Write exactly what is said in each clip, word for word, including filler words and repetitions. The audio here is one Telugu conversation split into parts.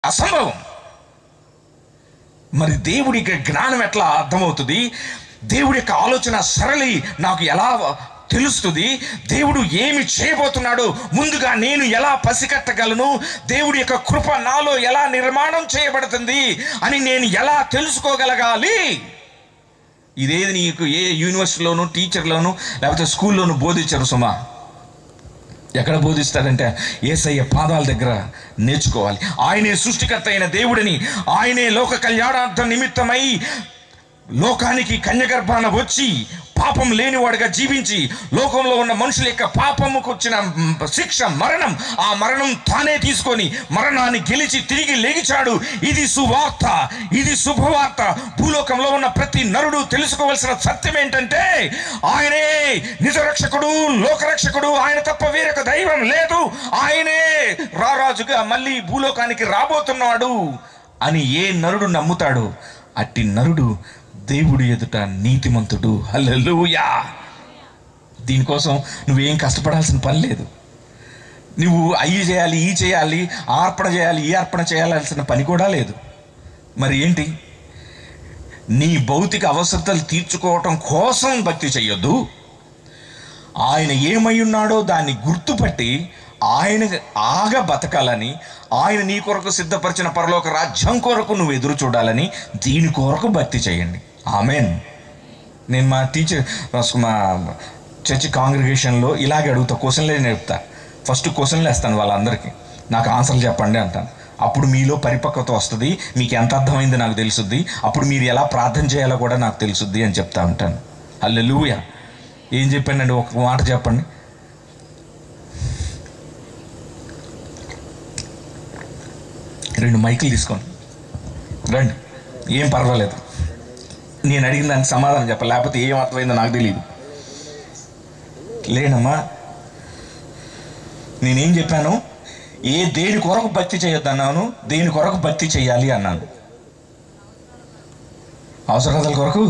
అసంభవం. మరి దేవుడికి జ్ఞానం ఎట్లా అర్థమవుతుంది? దేవుడి యొక్క ఆలోచన సరళి నాకు ఎలా తెలుస్తుంది? దేవుడు ఏమి చేయబోతున్నాడు ముందుగా నేను ఎలా పసిగట్టగలను? దేవుడి యొక్క కృప నాలో ఎలా నిర్మాణం చేయబడుతుంది అని నేను ఎలా తెలుసుకోగలగాలి? ఇదేది నీకు ఏ యూనివర్సిటీలోను, టీచర్లోను, లేకపోతే స్కూల్లోను బోధించరు సుమా. ఎక్కడ బోధిస్తారంటే యేసయ్య పాదాల దగ్గర నేర్చుకోవాలి. ఆయనే సృష్టికర్త అయిన దేవుడిని, ఆయనే లోక కళ్యాణార్థం నిమిత్తమై లోకానికి కన్యగర్భాన వచ్చి పాపం లేనివాడుగా జీవించి లోకంలో ఉన్న మనుషుల యొక్క పాపముకు వచ్చిన శిక్ష మరణం, ఆ మరణం తానే తీసుకొని మరణాన్ని గెలిచి తిరిగి లేచాడు. ఇది సువార్త, ఇది శుభవార్త. భూలోకంలో ఉన్న ప్రతి నరుడు తెలుసుకోవాల్సిన సత్యం ఏంటంటే ఆయనే నిజరక్షకుడు, లోకరక్షకుడు, ఆయన తప్ప వేరొక దైవం లేదు, ఆయనే రారాజుగా మళ్ళీ భూలోకానికి రాబోతున్నాడు అని ఏ నరుడు నమ్ముతాడు అట్టి నరుడు దేవుడి ఎదుట నీతిమంతుడు. హల్లెలూయా. దీనికోసం నువ్వేం కష్టపడాల్సిన పని లేదు. నువ్వు అయ్యి చేయాలి, ఈ చేయాలి, ఆ అర్పణ చేయాలి, ఈ అర్పణ చేయాల్సిన పని కూడా లేదు. మరి ఏంటి? నీ భౌతిక అవసరతలు తీర్చుకోవటం కోసం భక్తి చెయ్యొద్దు. ఆయన ఏమై ఉన్నాడో దాన్ని గుర్తుపట్టి ఆయన ఆగ బతకాలని, ఆయన నీ కొరకు సిద్ధపరిచిన పరలోక రాజ్యం కొరకు నువ్వు ఎదురు చూడాలని దీని కొరకు భక్తి చేయండి. ఆమెన్. నేను మా టీచర్ మా చర్చి కాంగ్రిగేషన్లో ఇలాగే అడుగుతా, క్వశ్చన్లే నేర్పుతా. ఫస్ట్ క్వశ్చన్లు వేస్తాను వాళ్ళందరికీ, నాకు ఆన్సర్లు చెప్పండి అంటాను. అప్పుడు మీలో పరిపక్వత వస్తుంది, మీకు ఎంత అర్థమైంది నాకు తెలుసుద్ది, అప్పుడు మీరు ఎలా ప్రార్థన చేయాలో కూడా నాకు తెలుసుద్ది అని చెప్తా ఉంటాను. హల్లెలూయా. ఏం చెప్పానండి? ఒక మాట చెప్పండి. రెండు మైకులు తీసుకోండి రండి, ఏం పర్వాలేదు. నేను అడిగిన దానికి సమాధానం చెప్పాలి, లేకపోతే ఏం అర్థమైందో నాకు తెలియదు. లేనమ్మా, నేనేం చెప్పాను? ఏ దేని కొరకు భక్తి చేయొద్దు అన్నాను, దేని కొరకు భక్తి చేయాలి అన్నాను. అవసరాల కొరకు,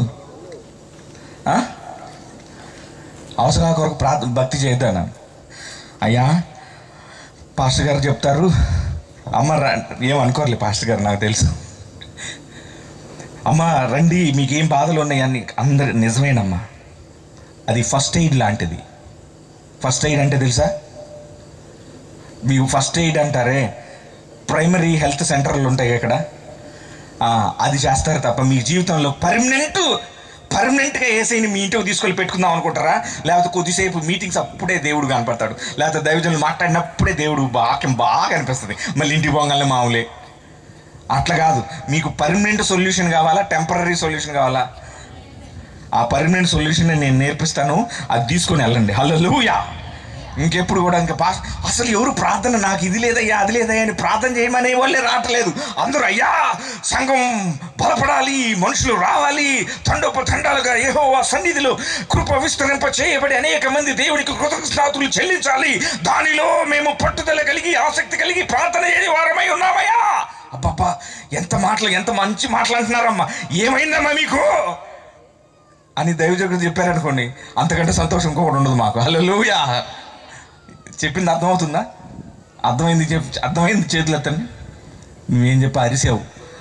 అవసరాల కొరకు ప్రార్థన భక్తి చేయొద్దు అన్నాను. అయ్యా పాస్టర్ గారు చెప్తారు, అమ్మ ఏమనుకోర్లే పాస్టర్ గారు, నాకు తెలుసు. అమ్మ రండి, మీకేం బాధలు ఉన్నాయని అందరు నిజమేనమ్మా. అది ఫస్ట్ ఎయిడ్ లాంటిది. ఫస్ట్ ఎయిడ్ అంటే తెలుసా? మీకు ఫస్ట్ ఎయిడ్ అంటారే, ప్రైమరీ హెల్త్ సెంటర్లు ఉంటాయి ఇక్కడ, అది చేస్తారు తప్ప మీ జీవితంలో పర్మనెంట్ పర్మనెంట్గా ఏసైని మీ ఇంటికి తీసుకొని పెట్టుకుందాం అనుకుంటారా? లేకపోతే కొద్దిసేపు మీటింగ్స్ అప్పుడే దేవుడు కనపడతాడు, లేకపోతే దైవజనులు మాట్లాడినప్పుడే దేవుడు వాక్యం బాగా అనిపిస్తుంది, మళ్ళీ ఇంటికి పోగానే మామూలే. అట్లా కాదు. మీకు పర్మనెంట్ సొల్యూషన్ కావాలా, టెంపరీ సొల్యూషన్ కావాలా? ఆ పర్మనెంట్ సొల్యూషన్ నేను నేర్పిస్తాను, అది తీసుకొని వెళ్ళండి. హల్లెలూయా. ఇంకెప్పుడు కూడా ఇంకా పాస్ అసలు ఎవరు ప్రార్థన నాకు ఇది లేదయ్యా అది లేదయ్యా అని ప్రార్థన చేయమనే వాళ్ళే రావట్లేదు. అందరూ అయ్యా సంఘం బలపడాలి, మనుషులు రావాలి, తండోపతండాలుగా యెహోవా సన్నిధిలో కృప విస్తరింప చేయబడి అనేక మంది దేవుడికి కృతజ్ఞతలు చెల్లించాలి, దానిలో మేము పట్టుదల కలిగి ఆసక్తి కలిగి ప్రార్థన చేయని వారమై ఉన్నామయ్యా. అబ్బబ్బా, ఎంత మాటలు, ఎంత మంచి మాటలు అంటున్నారమ్మా, ఏమైందమ్మా మీకు అని దైవజనుడు చెప్పారనుకోండి, అంతకంటే సంతోషం ఇంకొకటి ఉండదు మాకు. హల్లెలూయా. చెప్పింది అర్థమవుతుందా? అర్థమైంది చెప్పి అర్థమైంది చేతులు ఎత్తండి. నువ్వేం చెప్పి అరిసావు,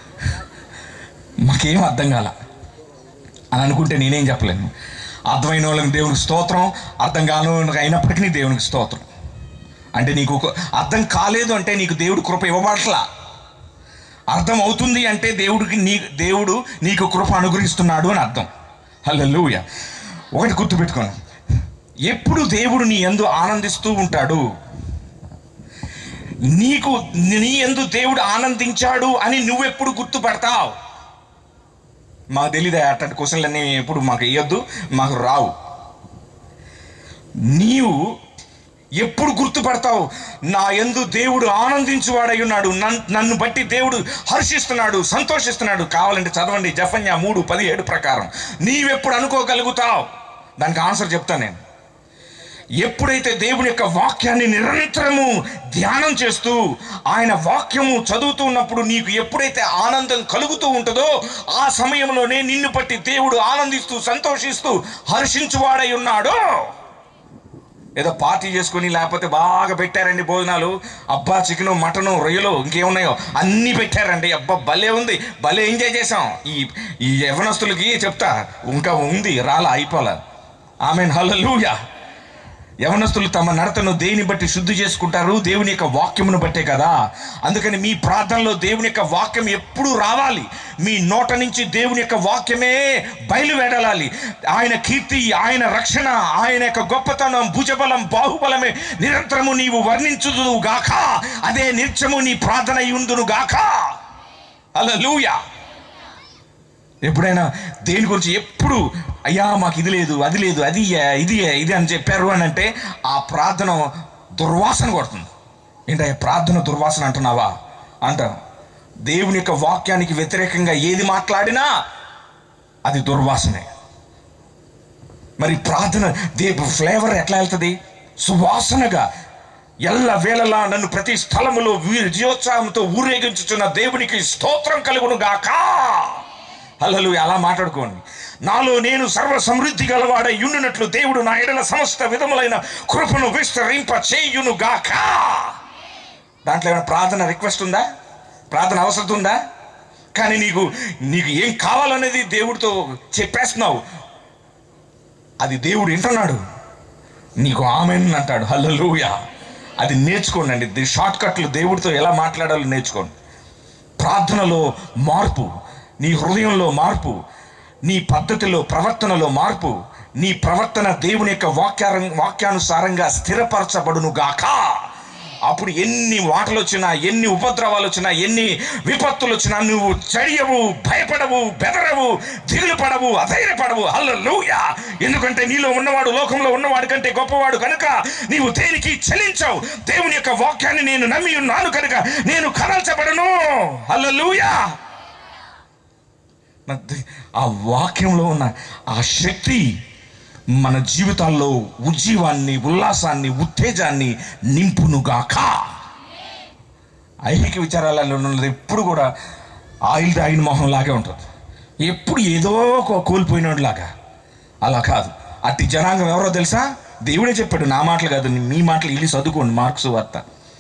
మాకేం అర్థం కాల అని అనుకుంటే నేనేం చెప్పలేను. అర్థమైన వాళ్ళకి దేవునికి స్తోత్రం, అర్థం కాని అయినప్పటికీ దేవునికి స్తోత్రం. అంటే నీకు అర్థం కాలేదు అంటే నీకు దేవుడు కృప ఇవ్వబడట్లా. అర్థం అవుతుంది అంటే దేవుడికి నీ దేవుడు నీకు కృప అనుగ్రహిస్తున్నాడు అని అర్థం. హల్లెలూయా. ఒకటి గుర్తుపెట్టుకోను, ఎప్పుడు దేవుడు నీ యందు ఆనందిస్తూ ఉంటాడు. నీకు నీ యందు దేవుడు ఆనందించాడు అని నువ్వెప్పుడు గుర్తుపడతావు? మాకు తెలీదా అట్లాంటి క్వశ్చన్లన్నీ ఎప్పుడు మాకు వేయొద్దు, మాకు రావు. నీవు ఎప్పుడు గుర్తుపడతావు నా యందు దేవుడు ఆనందించువాడై ఉన్నాడు, నన్ను బట్టి దేవుడు హర్షిస్తున్నాడు, సంతోషిస్తున్నాడు? కావాలంటే చదవండి జెఫన్యా మూడు పదిహేడు ప్రకారం. నీవెప్పుడు అనుకోగలుగుతావు? దానికి ఆన్సర్ చెప్తాను నేను. ఎప్పుడైతే దేవుని యొక్క వాక్యాన్ని నిరంతరము ధ్యానం చేస్తూ ఆయన వాక్యము చదువుతూ ఉన్నప్పుడు నీకు ఎప్పుడైతే ఆనందం కలుగుతూ ఉంటుందో ఆ సమయంలోనే నిన్ను బట్టి దేవుడు ఆనందిస్తూ సంతోషిస్తూ హర్షించువాడై ఉన్నాడో. ఏదో పార్టీ చేసుకుని లేకపోతే బాగా పెట్టారండి భోజనాలు, అబ్బా చికెను మటను రొయ్యలు ఇంకేమున్నాయో అన్నీ పెట్టారండి, అబ్బా భలే ఉంది, భలే ఎంజాయ్ చేసాం. ఈ ఈ యవనస్తులకి చెప్తా, ఇంకా ఉంది రాలా అయిపోలే. ఆమేన్ హల్లెలూయా. యవనస్తులు తమ నడతను దేని బట్టి శుద్ధి చేసుకుంటారు? దేవుని యొక్క వాక్యమును బట్టే కదా. అందుకని మీ ప్రార్థనలో దేవుని యొక్క వాక్యం ఎప్పుడూ రావాలి. మీ నోట నుంచి దేవుని యొక్క వాక్యమే బయలువెడలాలి. ఆయన కీర్తి, ఆయన రక్షణ, ఆయన యొక్క గొప్పతనం, భుజబలం, బాహుబలమే నిరంతరము నీవు వర్ణించుదువు గాక. అదే నిత్యము నీ ప్రార్థన యుందును గాక. హల్లెలూయా. ఎప్పుడైనా దేని గురించి ఎప్పుడు అయ్యా మాకు ఇది లేదు, అది లేదు, అది ఇది ఇది అని చెప్పారు అని అంటే ఆ ప్రార్థన దుర్వాసన కొడుతుంది. ఏంటయ్యా ప్రార్థన దుర్వాసన అంటున్నావా అంట. దేవుని యొక్క వాక్యానికి వ్యతిరేకంగా ఏది మాట్లాడినా అది దుర్వాసనే. మరి ప్రార్థన దే ఫ్లేవర్ ఎట్లా వెళ్తుంది? సువాసనగా ఎల్ల వేళలా నన్ను ప్రతి స్థలములో విజయోత్సాహంతో ఊరేగించుచున్న దేవునికి స్తోత్రం కలుగును గాక. హల్లెలూయా. అలా మాట్లాడుకోండి. నాలో నేను సర్వ సమృద్ధి గలవాడై ఉండునట్లు దేవుడు నా ఎడల సమస్త విధములైన కృపను విస్తరింప చేయును గాక. దాంట్లో ఏమైనా ప్రార్థన రిక్వెస్ట్ ఉందా? ప్రార్థన అవసరం ఉందా? కానీ నీకు నీకు ఏం కావాలనేది దేవుడితో చెప్పేస్తున్నావు, అది దేవుడు వింటున్నాడు, నీకు ఆమేన్ అంటాడు. హల్లెలూయా. అది నేర్చుకోండి. అండి షార్ట్ కట్లు దేవుడితో ఎలా మాట్లాడాలో నేర్చుకోండి. ప్రార్థనలో మార్పు, నీ హృదయంలో మార్పు, నీ పద్ధతిలో ప్రవర్తనలో మార్పు, నీ ప్రవర్తన దేవుని యొక్క వాక్య వాక్యానుసారంగా స్థిరపరచబడును గాక. అప్పుడు ఎన్ని మాటలు వచ్చినా, ఎన్ని ఉపద్రవాలు వచ్చినా, ఎన్ని విపత్తులు వచ్చినా నువ్వు చడియవు, భయపడవు, బెదరవు, దిగులు పడవు, అధైర్యపడవు. హల్లెలూయా. ఎందుకంటే నీలో ఉన్నవాడు లోకంలో ఉన్నవాడి కంటే గొప్పవాడు కనుక నీవు దేనికి చెలించవు. దేవుని యొక్క వాక్యాన్ని నేను నమ్మి ఉన్నాను కనుక నేను కదల్చబడను. హల్లెలూయా. ఆ వాక్యంలో ఉన్న ఆ శక్తి మన జీవితాల్లో ఉజ్జీవాన్ని, ఉల్లాసాన్ని, ఉత్తేజాన్ని నింపునుగాక. ఐహిక విచారాలలో ఉన్నది ఎప్పుడు కూడా ఆయిల్ తాగిన మొహం లాగే ఉంటుంది, ఎప్పుడు ఏదో కోల్పోయినలాగా. అలా కాదు. అట్టి జనాంగం ఎవరో తెలుసా? దేవుడే చెప్పాడు, నా మాటలు కాదు, మీ మాటలు ఇల్లు చదువుకోండి. మార్క్స్ వార్త.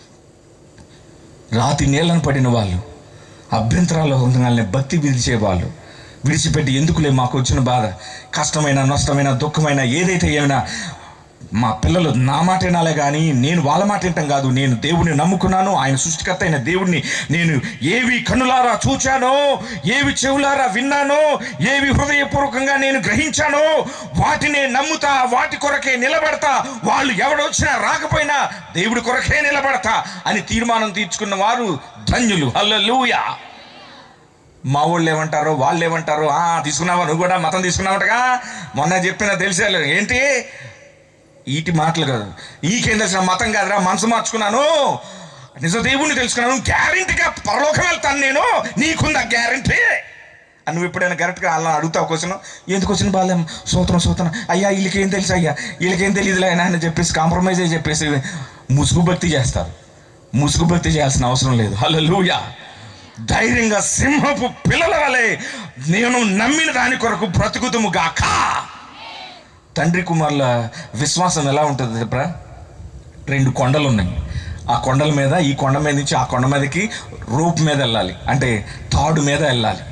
రాతి నీళ్ళను పడిన వాళ్ళు, అభ్యంతరాలు ఉండాలని భక్తి విధించేవాళ్ళు, విడిచిపెట్టి ఎందుకులే మాకు వచ్చిన బాధ, కష్టమైన, నష్టమైన, దుఃఖమైన, ఏదైతే ఏమైనా మా పిల్లలు నా మాట వినాలే కానీ నేను వాళ్ళ మాట వింటాం కాదు. నేను దేవుడిని నమ్ముకున్నాను, ఆయన సృష్టికర్త అయిన దేవుడిని నేను ఏవి కన్నులారా చూచానో, ఏవి చెవులారా విన్నానో, ఏవి హృదయపూర్వకంగా నేను గ్రహించానో వాటినే నమ్ముతా, వాటి కొరకే నిలబడతా. వాళ్ళు ఎవడొచ్చినా రాకపోయినా దేవుడి కొరకే నిలబడతా అని తీర్మానం తీర్చుకున్న వారు ధన్యులు. హల్లెలూయా. మా వాళ్ళు ఏమంటారో, వాళ్ళు ఏమంటారో, తీసుకున్నావా నువ్వు కూడా మతం తీసుకున్నావటగా, మొన్న చెప్పినా తెలిసేలే ఏంటి ఈటి మాటలు కాదు. ఈకేం తెలిసిన మతం కాదురా, మనసు మార్చుకున్నాను, నిజ దేవుణ్ణి తెలుసుకున్నాను, గ్యారెంటీగా పరలోకం వెళ్తాను నేను, నీకుందా గ్యారెంటీ అని నువ్వు ఎప్పుడైనా కరెక్ట్గా అలా అడుగుతావు. క్వశ్చన్ ఎందుకు వచ్చిన బాలేం, సూత్రం సూత్రం అయ్యా వీళ్ళకేం తెలుసు, అయ్యా వీళ్ళకేం తెలియదులే అని చెప్పేసి కాంప్రమైజ్ అయ్యి చెప్పేసి ముసుగు భక్తి చేస్తారు. ముసుగు భక్తి చేయాల్సిన అవసరం లేదు. హల్లెలూయా. ధైర్యంగా సింహపు పిల్లల వలె నేను నమ్మిన దాని కొరకు బ్రతుకుతుము గాక. తండ్రి కుమారుల విశ్వాసం ఎలా ఉంటుంది చెప్పరా? రెండు కొండలు ఉన్నాయి. ఆ కొండల మీద, ఈ కొండ మీద నుంచి ఆ కొండ మీదకి రోప్ మీద వెళ్ళాలి, అంటే తాడు మీద వెళ్ళాలి.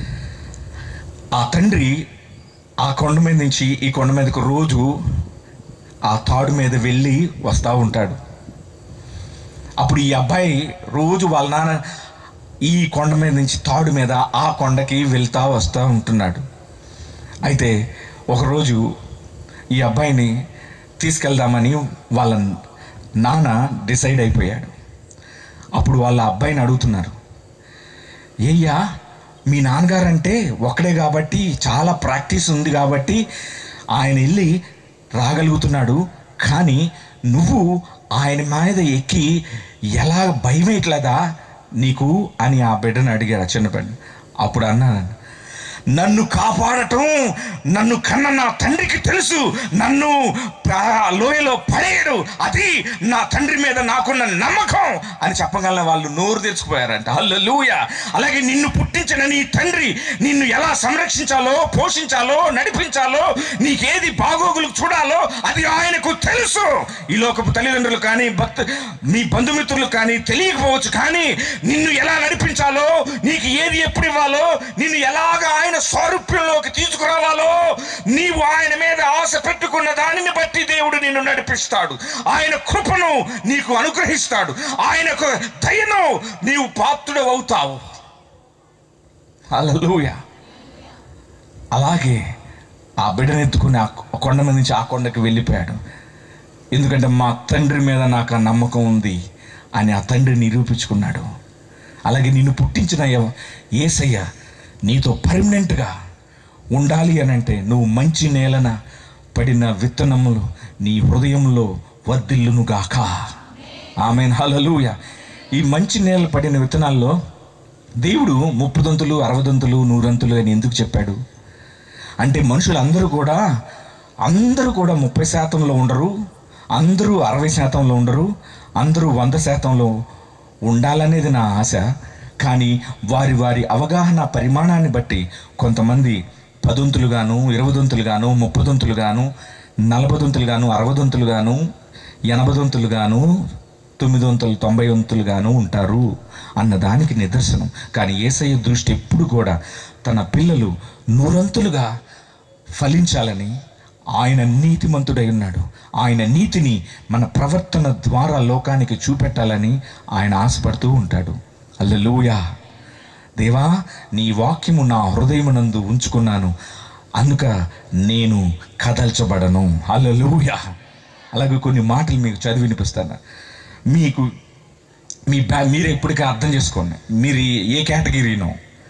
ఆ తండ్రి ఆ కొండ మీద నుంచి ఈ కొండ మీదకి రోజు ఆ తాడు మీద వెళ్ళి వస్తూ ఉంటాడు. అప్పుడు ఈ అబ్బాయి రోజు వాళ్ళ నాన్న ఈ కొండ మీద నుంచి తాడు మీద ఆ కొండకి వెళ్తా వస్తూ ఉంటున్నాడు. అయితే ఒకరోజు ఈ అబ్బాయిని తీసుకెళ్దామని వాళ్ళ నాన్న డిసైడ్ అయిపోయాడు. అప్పుడు వాళ్ళ అబ్బాయిని అడుగుతున్నారు, ఏయ్యా మీ నాన్నగారంటే ఒకడే కాబట్టి, చాలా ప్రాక్టీస్ ఉంది కాబట్టి ఆయన వెళ్ళి రాగలుగుతున్నాడు, కానీ నువ్వు ఆయన మీద ఎక్కి ఎలా భయం వేయట్లేదా నీకు అని ఆ బిడ్డను అడిగారు, ఆ చిన్న బిడ్డ. అప్పుడు అన్నాను, నన్ను కాపాడటం నన్ను కన్న నా తండ్రికి తెలుసు. నన్ను లోయలో పడేయడు, అది నా తండ్రి మీద నాకున్న నమ్మకం అని చెప్పగల వాళ్ళు నోరు తెచ్చుకుపోయారంట. హల్లెలూయా. అలాగే నిన్ను పుట్టించిన నీ తండ్రి నిన్ను ఎలా సంరక్షించాలో, పోషించాలో, నడిపించాలో, నీకేది బాగోగులు చూడాలో అది ఆయనకు తెలుసు. ఈ లోకపు తల్లిదండ్రులు కానీ భక్తు మీ బంధుమిత్రులు కానీ తెలియకపోవచ్చు, కానీ నిన్ను ఎలా నడిపించాలో, నీకు ఏది ఎప్పుడు ఇవ్వాలో, నిన్ను ఎలాగా ఆయన స్వరూప్యంలోకి తీసుకురావాలో, నీవు ఆయన మీద ఆశ పెట్టుకున్న దానిని బట్టి దేవుడు నిన్ను నడిపిస్తాడు. ఆయన కృపను నీకు అనుగ్రహిస్తాడు. ఆయనకు దయను నీవు పాత్రుడు అవుతావు. హల్లెలూయా. అలాగే ఆ బిడ్డను ఎత్తుకుని ఆ కొండ మీద నుంచి ఆ కొండకి వెళ్ళిపోయాడు. ఎందుకంటే మా తండ్రి మీద నాకు ఆ నమ్మకం ఉంది అని ఆ తండ్రి నిరూపించుకున్నాడు. అలాగే నిన్ను పుట్టించిన యేసయ్య నీతో పర్మనెంట్గా ఉండాలి అని అంటే నువ్వు మంచి నేలన పడిన విత్తనములు నీ హృదయంలో వర్ధిల్లును గాక. ఆమేన్. హల్లెలూయా. ఈ మంచి నేల పడిన విత్తనాల్లో దేవుడు ముప్పదంతులు, అరవదంతులు, నూరంతులు అని ఎందుకు చెప్పాడు అంటే మనుషులందరూ కూడా అందరూ కూడా ముప్పై శాతంలో ఉండరు, అందరూ అరవై శాతంలో ఉండరు, అందరూ వంద శాతంలో ఉండాలనేది నా ఆశ. కానీ వారి వారి అవగాహన పరిమాణాన్ని బట్టి కొంతమంది పదొంతులుగాను, ఇరవదొంతులుగాను, ముప్పదొంతులుగాను, నలభదొంతులుగాను, అరవదొంతులుగాను, ఎనభదొంతులుగాను, తొమ్మిదొంతులు, తొంభై వంతులుగాను ఉంటారు అన్నదానికి నిదర్శనం. కానీ యేసయ్య దృష్టి ఎప్పుడు కూడా తన పిల్లలు నూరంతులుగా ఫలించాలని, ఆయన నీతిమంతుడై ఉన్నాడు. ఆయన నీతిని మన ప్రవర్తన ద్వారా లోకానికి చూపెట్టాలని ఆయన ఆశపడుతూ ఉంటాడు. హల్లెలూయా. దేవా, నీ వాక్యము నా హృదయమునందు ఉంచుకున్నాను, అందుక నేను కదల్చబడను. హల్లెలూయా. అలాగే కొన్ని మాటలు మీకు చదివి వినిపిస్తాను. మీకు మీ బ్యా మీరే ఇప్పటికే అర్థం చేసుకోండి, మీరు ఏ కేటగిరీనో.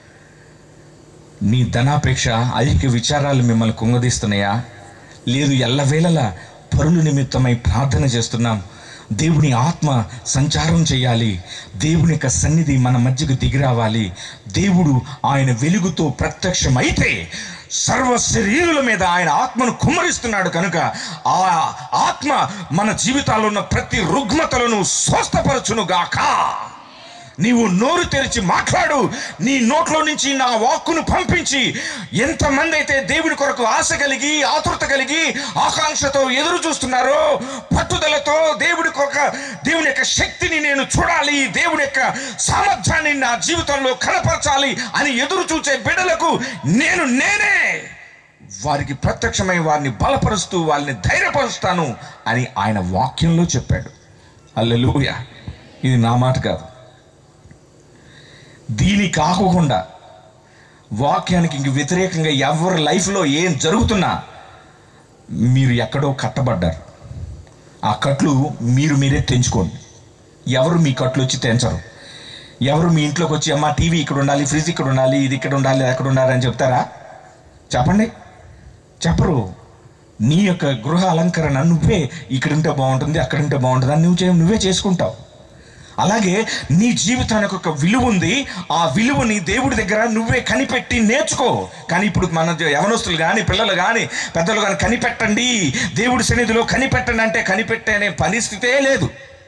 నీ ధనాపేక్ష, ఐక్య విచారాలు మిమ్మల్ని కుంగదీస్తున్నాయా? లేదు, ఎల్లవేళలా పరుల నిమిత్తమై ప్రార్థన చేస్తున్నాం, దేవుని ఆత్మ సంచారం చేయాలి, దేవుని యొక్క సన్నిధి మన మధ్యకు దిగిరావాలి, దేవుడు ఆయన వెలుగుతో ప్రత్యక్షమైతే సర్వ శరీరుల మీద ఆయన ఆత్మను కుమ్మరిస్తున్నాడు కనుక ఆ ఆత్మ మన జీవితాల్లో ఉన్న ప్రతి రుగ్మతలను స్వస్థపరచును గాక. నీవు నోరు తెరిచి మాట్లాడు, నీ నోట్లో నుంచి నా వాక్కును పంపించి, ఎంతమంది అయితే దేవుని కొరకు ఆశ కలిగి, ఆతృత కలిగి, ఆకాంక్షతో ఎదురు చూస్తున్నారో, పట్టుదలతో దేవుడి కొరకు, దేవుని యొక్క శక్తిని నేను చూడాలి, దేవుని యొక్క సామర్థ్యాన్ని నా జీవితంలో కనపరచాలి అని ఎదురు చూసే బిడ్డలకు నేను నేనే వారికి ప్రత్యక్షమై వారిని బలపరుస్తూ వారిని ధైర్యపరుస్తాను అని ఆయన వాక్యంలో చెప్పాడు. హల్లెలూయా. ఇది నా మాట కాదు. దీని కాకుండా వాక్యానికి ఇంక వ్యతిరేకంగా ఎవరి లైఫ్లో ఏం జరుగుతున్నా మీరు ఎక్కడో కట్టబడ్డారు. ఆ కట్లు మీరు మీరే తెంచుకోండి. ఎవరు మీ కట్లు వచ్చి తెంచరు. ఎవరు మీ ఇంట్లోకి వచ్చి అమ్మ టీవీ ఇక్కడ ఉండాలి, ఫ్రిడ్జ్ ఇక్కడ ఉండాలి, ఇది ఇక్కడ ఉండాలి, అక్కడ ఉండాలి అని చెప్తారా? చెప్పండి, చెప్పరు. నీ యొక్క గృహ అలంకరణ నువ్వే, ఇక్కడ ఉంటే బాగుంటుంది, అక్కడ ఉంటే బాగుంటుంది అని నువ్వు నువ్వే చేసుకుంటావు. అలాగే నీ జీవితానికి ఒక విలువ ఉంది. ఆ విలువని దేవుడి దగ్గర నువ్వే కనిపెట్టి నేర్చుకో. కానీ ఇప్పుడు మన యవనస్తులు కానీ, పిల్లలు కానీ, పెద్దలు కానీ కనిపెట్టండి, దేవుడి సన్నిధిలో కనిపెట్టండి అంటే కనిపెట్టే అనే పరిస్థితే లేదు.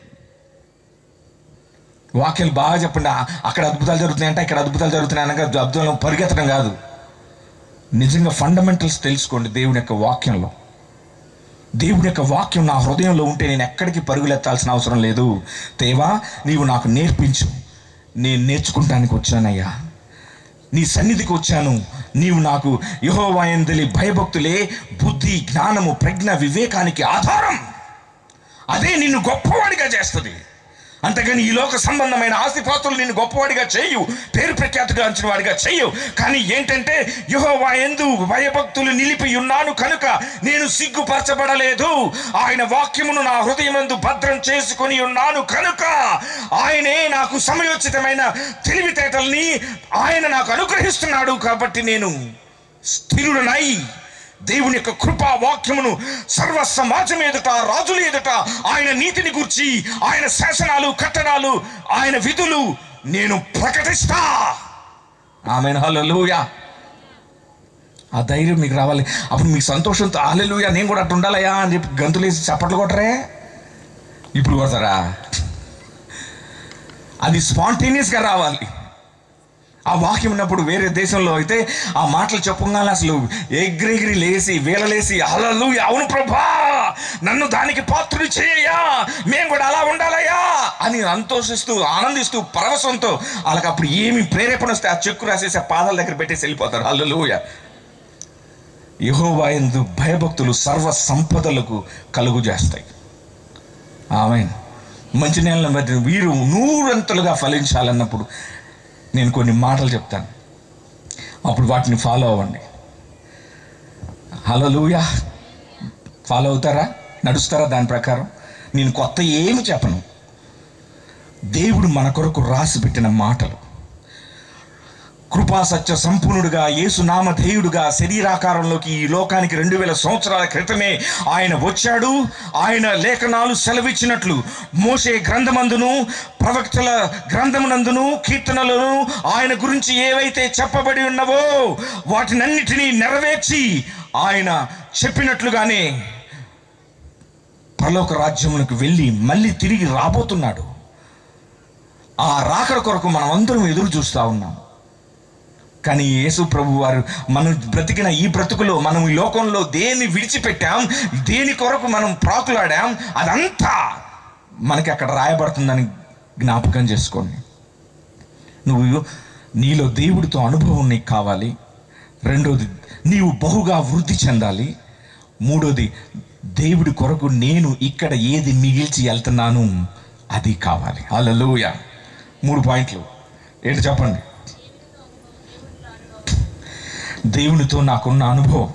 వాక్యాలు బాగా చెప్పండి, అక్కడ అద్భుతాలు జరుగుతున్నాయంటే ఇక్కడ అద్భుతాలు జరుగుతున్నాయి అనగా అద్భుతాలు పరిగెత్తడం కాదు. నిజంగా ఫండమెంటల్స్ తెలుసుకోండి దేవుని యొక్క వాక్యంలో. దేవుని యొక్క వాక్యం నా హృదయంలో ఉంటే నేను ఎక్కడికి పరుగులెత్తాల్సిన అవసరం లేదు. దేవా, నీవు నాకు నేర్పించు, నేను నేర్చుకుంటానికి వచ్చానయ్యా, నీ సన్నిధికి వచ్చాను. నీవు నాకు యెహోవా యందలి భయభక్తులే బుద్ధి, జ్ఞానము, ప్రజ్ఞ, వివేకానికి ఆధారం. అదే నిన్ను గొప్పవాడిగా చేస్తుంది. అంతేగాని ఈ లోక సంబంధమైన ఆస్తిపాస్తులు నిన్ను గొప్పవాడిగా చేయు, పేరు ప్రఖ్యాతిగాంచిన వాడిగా చేయు. కానీ ఏంటంటే యెహోవా యందు భయభక్తులు నిలిపి ఉన్నాను కనుక నేను సిగ్గుపరచబడలేదు. ఆయన వాక్యమును నా హృదయమందు భద్రం చేసుకొని ఉన్నాను కనుక ఆయనే నాకు సమయోచితమైన తెలివితేటల్ని ఆయన నాకు అనుగ్రహిస్తున్నాడు. కాబట్టి నేను స్థిరుడనై దేవుని యొక్క కృపా వాక్యమును సర్వ సమాజం ఎదుట, రాజుల ఎదుట ఆయన నీతిని గూర్చి, ఆయన శాసనాలు, కట్టడాలు, ఆయన విధులు నేను ప్రకటిస్తా. ఆమేన్. హల్లెలూయా. ఆ ధైర్యం మీకు రావాలి. అప్పుడు మీకు సంతోషంతో హల్లెలూయా నేను కూడా అట్టు ఉండాలయా అని చెప్పి గంతులేసి చప్పట్లు కొట్టరే. ఇప్పుడు కొడతారా? అది స్పాంటేనియస్గా రావాలి. ఆ వాక్యం ఉన్నప్పుడు వేరే దేశంలో అయితే ఆ మాటలు చెప్పగానే అసలు ఎగిరెగిరి లేసి వేలలేసి హల్లెలూయా అవును ప్రభా నన్ను దానికి పాత్రుడు చేయయ్యా, మేము కూడా అలా ఉండాలయ్యా అని సంతోషిస్తూ ఆనందిస్తూ పరవశంతో వాళ్ళకి అప్పుడు ఏమి ప్రేరేపణ వస్తే ఆ చెక్కు రాసేసి ఆ పాదాల దగ్గర పెట్టేసి వెళ్ళిపోతారు. హల్లెలూయా. యెహోవా యందు భయభక్తులు సర్వ సంపదలకు కలుగు చేస్తాయి. ఆమేన్. మంచి నేలను బట్టి వీరు నూరంతలుగా ఫలించాలన్నప్పుడు నేను కొన్ని మాటలు చెప్తాను, అప్పుడు వాటిని ఫాలో అవ్వండి. హల్లెలూయా. ఫాలో అవుతారా? నడుస్తారా దాని ప్రకారం? నేను కొత్త ఏమి చెప్పను. దేవుడు మన కొరకు రాసి పెట్టిన మాటలు. కృపా సత్య సంపూర్ణుడుగా యేసునామధేయుడుగా శరీరాకారంలోకి ఈ లోకానికి రెండు వేల సంవత్సరాల క్రితమే ఆయన వచ్చాడు. ఆయన లేఖనాలు సెలవిచ్చినట్లు మోషే గ్రంథమందును ప్రవక్తల గ్రంథమునందును కీర్తనలను ఆయన గురించి ఏవైతే చెప్పబడి ఉన్నవో వాటినన్నిటినీ నెరవేర్చి ఆయన చెప్పినట్లుగానే పరలోక రాజ్యములకు వెళ్ళి మళ్ళీ తిరిగి రాబోతున్నాడు. ఆ రాకడ కొరకు మనం అందరం ఎదురు చూస్తూ ఉన్నాం. కానీ యేసు ప్రభు వారు మనం బ్రతికిన ఈ బ్రతుకులో మనం ఈ లోకంలో దేన్ని విడిచిపెట్టాం, దేని కొరకు మనం ప్రాకులాడాం, అదంతా మనకి అక్కడ రాయబడుతుందని జ్ఞాపకం చేసుకోండి. నువ్వు నీలో దేవుడితో అనుభవం నీకు కావాలి. రెండోది నీవు బహుగా వృద్ధి చెందాలి. మూడోది దేవుడి కొరకు నేను ఇక్కడ ఏది మిగిల్చి వెళ్తున్నాను అది కావాలి. హల్లెలూయా. మూడు పాయింట్లు ఏంటి చెప్పండి? దేవునితో నాకున్న అనుభవం,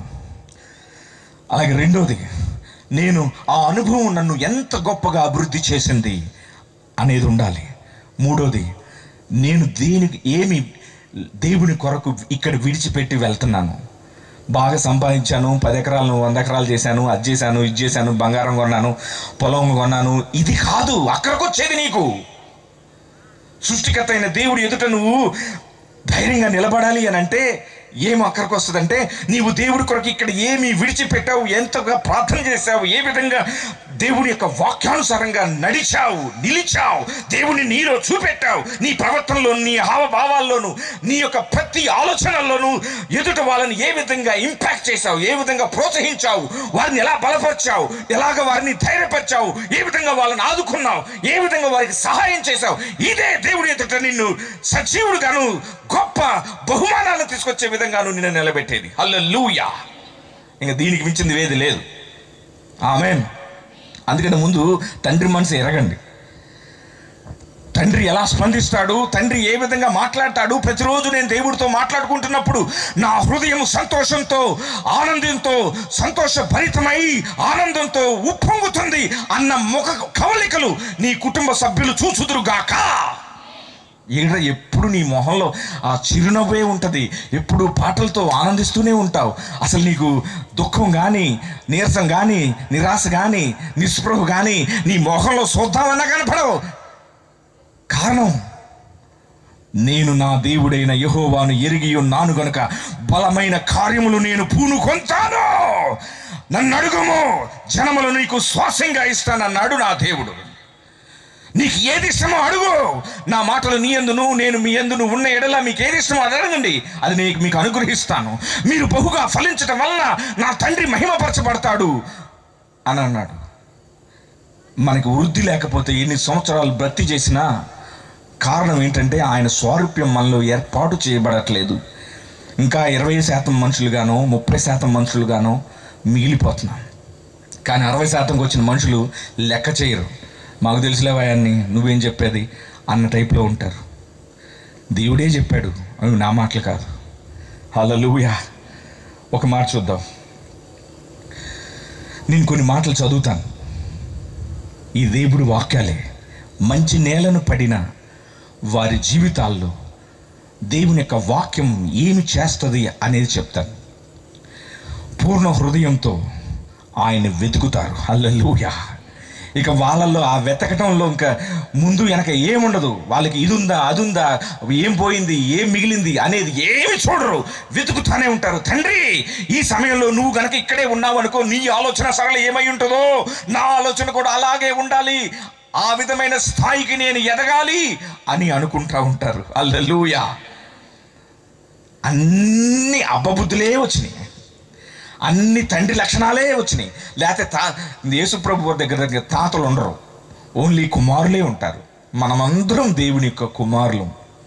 అలాగే రెండోది నేను ఆ అనుభవం నన్ను ఎంత గొప్పగా అభివృద్ధి చేసింది అనేది ఉండాలి. మూడోది నేను దేనికి ఏమి దేవుని కొరకు ఇక్కడ విడిచిపెట్టి వెళ్తున్నాను. బాగా సంపాదించాను, పది ఎకరాలను వంద ఎకరాలు చేశాను, అది చేశాను ఇది చేశాను, బంగారం కొన్నాను, పొలం కొన్నాను, ఇది కాదు అక్కడికి వచ్చేది. నీకు సృష్టికర్త అయిన దేవుడు ఎదుట నువ్వు ధైర్యంగా నిలబడాలి అని అంటే ఏం అక్కడికి వస్తుందంటే నీవు దేవుడి కొరకు ఇక్కడ ఏమి విడిచిపెట్టావు, ఎంతగా ప్రార్థన చేశావు, ఏ విధంగా దేవుడి యొక్క వాక్యానుసారంగా నడిచావు, నిలిచావు, దేవుని నీలో చూపెట్టావు. నీ ప్రవర్తనలో, నీ హావభావాల్లోనూ, నీ యొక్క ప్రతి ఆలోచనల్లోనూ ఎదుట వాళ్ళని ఏ విధంగా ఇంపాక్ట్ చేశావు, ఏ విధంగా ప్రోత్సహించావు, వారిని ఎలా బలపరిచావు, ఎలాగ వారిని ధైర్యపరిచావు, ఏ విధంగా వాళ్ళని ఆదుకున్నావు, ఏ విధంగా వారికి సహాయం చేశావు. ఇదే దేవుడి ఎదుట నిన్ను సజీవుడుగాను గొప్ప బహుమానాలను తీసుకొచ్చే విధంగాను నిన్ను నిలబెట్టేది. హల్లెలూయా. ఇంకా దీనికి మించింది ఏది లేదు. ఆమేన్. అందుకని ముందు తండ్రి మనసు ఎరగండి. తండ్రి ఎలా స్పందిస్తాడు, తండ్రి ఏ విధంగా మాట్లాడతాడు. ప్రతిరోజు నేను దేవుడితో మాట్లాడుకుంటున్నప్పుడు నా హృదయం సంతోషంతో ఆనందంతో సంతోషభరితమై ఆనందంతో ఉప్పొంగుతుంది అన్న ముఖ కవలికలు నీ కుటుంబ సభ్యులు చూచుదురుగాక. ఏడ ఎప్పుడు నీ మొహంలో ఆ చిరునవ్వే ఉంటుంది, ఎప్పుడు పాటలతో ఆనందిస్తూనే ఉంటావు. అసలు నీకు దుఃఖం కానీ, నీరసం కానీ, నిరాశ కానీ, నిస్పృహ కానీ నీ మొహంలో చూద్దామన్నా కనపడవు. కారణం నేను నా దేవుడైన యెహోవాను ఎరిగి ఉన్నాను గనుక బలమైన కార్యములు నేను పూనుకొంటాను. నన్ను అడుగుము, జనములు నీకు శ్వాసంగా ఇస్తానన్నాడు నా దేవుడు. నీకు ఏది ఇష్టమో అడుగు, నా మాటలు నీ యందును నేను మీ యందును ఉన్న ఎడల మీకు ఏది ఇష్టమో అది అడగండి, అది నేను మీకు అనుగ్రహిస్తాను. మీరు బహుగా ఫలించటం వలన నా తండ్రి మహిమపరచబడతాడు అని అన్నాడు. మనకి వృద్ధి లేకపోతే ఎన్ని సంవత్సరాలు భక్తి చేసినా కారణం ఏంటంటే ఆయన స్వారూప్యం మనలో ఏర్పాటు చేయబడట్లేదు. ఇంకా ఇరవై శాతం మనుషులుగానో ముప్పై శాతం మనుషులుగానో మిగిలిపోతున్నాం. కానీ అరవై శాతంకి వచ్చిన మనుషులు లెక్క చేయరు. మాకు తెలిసిలేవాయన్ని నువ్వేం చెప్పేది అన్న టైప్లో ఉంటారు. దేవుడే చెప్పాడు, అవి నా మాటలు కాదు. హల్లెలూయా. ఒక మాట చూద్దాం. నేను కొన్ని మాటలు చదువుతాను, ఈ దేవుడి వాక్యాలే. మంచి నేలను పడిన వారి జీవితాల్లో దేవుని యొక్క వాక్యం ఏమి చేస్తుంది అనేది చెప్తాను. పూర్ణ హృదయంతో ఆయన వెతుకుతారు. హల్లెలూయా. ఇక వాళ్ళల్లో ఆ వెతకటంలో ఇంకా ముందు వెనక ఏముండదు. వాళ్ళకి ఇది ఉందా అది ఉందా, ఏం పోయింది ఏం మిగిలింది అనేది ఏమి చూడరు, వెతుకుతానే ఉంటారు. తండ్రి, ఈ సమయంలో నువ్వు గనక ఇక్కడే ఉన్నావు అనుకో, నీ ఆలోచన సరళ ఏమై ఉంటుందో నా ఆలోచన కూడా అలాగే ఉండాలి, ఆ విధమైన స్థాయికి నేను ఎదగాలి అని అనుకుంటా ఉంటారు. హల్లెలూయా. అన్ని అబ్బబుద్ధులే వచ్చినాయి, అన్ని తండ్రి లక్షణాలే వచ్చినాయి. లేకపోతే తా యేసుప్రభు దగ్గర దగ్గర తాతలు ఉండరు, ఓన్లీ కుమారులే ఉంటారు. మనమందరం దేవుని యొక్క కుమారులు.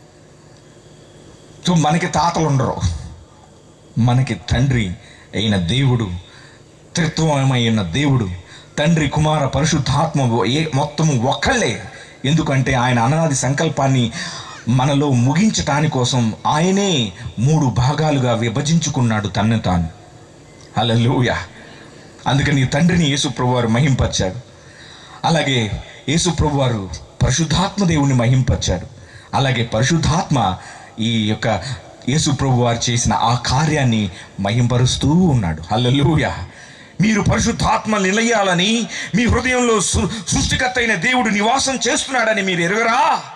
సో మనకి తాతలు ఉండరు, మనకి తండ్రి అయిన దేవుడు, త్రిత్వమైన దేవుడు, తండ్రి కుమార పరిశుద్ధాత్మ ఏ మొత్తము ఒక్కళ్ళే. ఎందుకంటే ఆయన అనాది సంకల్పాన్ని మనలో ముగించటాని కోసం ఆయనే మూడు భాగాలుగా విభజించుకున్నాడు తన్ను తాను. హల్లెలూయా. అందుకని తండ్రిని యేసుప్రభు వారు మహింపరిచాడు. అలాగే యేసుప్రభు వారు పరిశుద్ధాత్మ దేవుని మహింపరిచాడు. అలాగే పరిశుద్ధాత్మ ఈ యొక్క యేసుప్రభు వారు చేసిన ఆ కార్యాన్ని మహింపరుస్తూ ఉన్నాడు. హల్లెలూయా. మీరు పరిశుద్ధాత్మ నిలయాలని, మీ హృదయంలో సృష్టికర్త అయిన దేవుడు నివాసం చేస్తున్నాడని మీరు ఎరుగరా?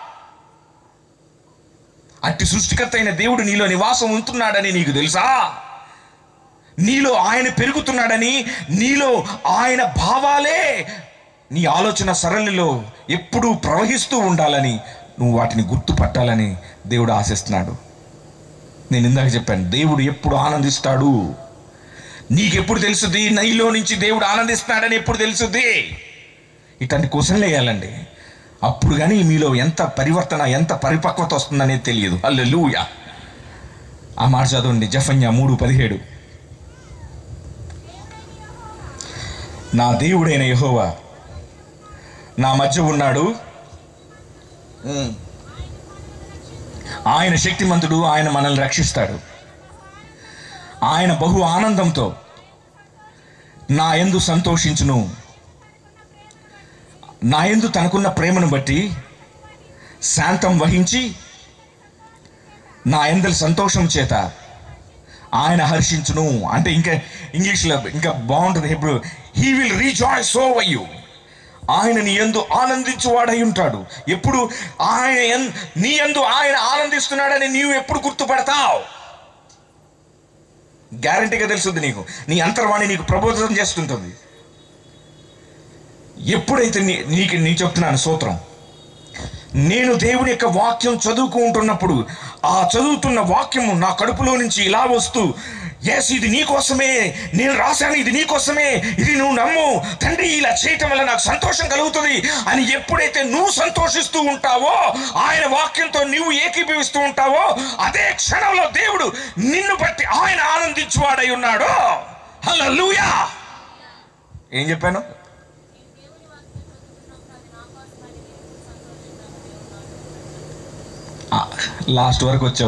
అట్టి సృష్టికర్త అయిన దేవుడు నీలో నివాసం ఉంటున్నాడని నీకు తెలుసా? నీలో ఆయన పెరుగుతున్నాడని, నీలో ఆయన భావాలే నీ ఆలోచన సరళిలో ఎప్పుడూ ప్రవహిస్తూ ఉండాలని, నువ్వు వాటిని గుర్తుపట్టాలని దేవుడు ఆశిస్తున్నాడు. నేను ఇందాక చెప్పాను, దేవుడు ఎప్పుడు ఆనందిస్తాడు నీకెప్పుడు తెలుస్తుంది? నీలో నుంచి దేవుడు ఆనందిస్తున్నాడని ఎప్పుడు తెలుస్తుంది? ఇట్లాంటి క్వశ్చన్లు వేయాలండి. అప్పుడు కానీ మీలో ఎంత పరివర్తన, ఎంత పరిపక్వత వస్తుందనేది తెలియదు. హల్లెలూయా. ఆ మాట చదవండి, జెఫన్యా మూడు పదిహేడు. నా దేవుడైన యెహోవా నా మధ్య ఉన్నాడు, ఆయన శక్తిమంతుడు, ఆయన మనల్ని రక్షిస్తాడు. ఆయన బహు ఆనందంతో నా యందు సంతోషించును, నా యందు తనకున్న ప్రేమను బట్టి శాంతం వహించి నా యందలి సంతోషం చేత ఆయన హర్షించును. అంటే ఇంకా ఇంగ్లీష్లో ఇంకా బాగుంటుంది. ఇప్పుడు he will rejoice over you. ఆయన నీ యందు ఆనందించువాడై ఉంటాడు. ఎప్పుడు ఆయన నీ యందు ఆయన ఆనందిస్తున్నాడని నీవు ఎప్పుడు గుర్తుపడతావు? గ్యారంటీగా తెలుస్తుంది నీకు. నీ అంతర్వాణి నీకు ప్రబోధం చేస్తుంటుంది. ఎప్పుడైతే నీ నీకు నీ చెప్తున్నాను సూత్రం, నేను దేవుని యొక్క వాక్యం చదువుకుంటున్నప్పుడు ఆ చదువుతున్న వాక్యము నా కడుపులో నుంచి ఇలా వస్తూ, ఎస్ ఇది నీకోసమే నేను రాశాను, ఇది నీకోసమే, ఇది నువ్వు నమ్ము తండ్రి, ఇలా చేయటం వల్ల నాకు సంతోషం కలుగుతుంది అని ఎప్పుడైతే నువ్వు సంతోషిస్తూ ఉంటావో, ఆయన వాక్యంతో నువ్వు ఏకీభవిస్తూ ఉంటావో, అదే క్షణంలో దేవుడు నిన్ను బట్టి ఆయన ఆనందించువాడై ఉన్నాడు. హల్లెలూయా. ఏం చెప్పాను? లాస్ట్ వరకు వచ్చావు.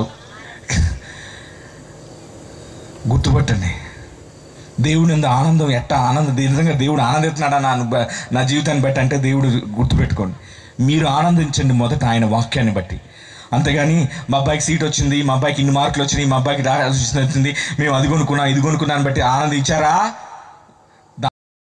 గుర్తుపట్టండి, దేవుని ఎంత ఆనందం, ఎట్టా ఆనందం, నిజంగా దేవుడు ఆనందిస్తున్నాడా నా నా జీవితాన్ని బట్టి అంటే దేవుడు గుర్తుపెట్టుకోండి. మీరు ఆనందించండి మొదట ఆయన వాక్యాన్ని బట్టి. అంతేగాని మా అబ్బాయికి సీట్ వచ్చింది, మా అబ్బాయికి ఇన్ని మార్కులు వచ్చినాయి, మా అబ్బాయికి వచ్చింది, మేము అది కొనుక్కున్నాం ఇది కొనుక్కున్నాను బట్టి ఆనందించారా?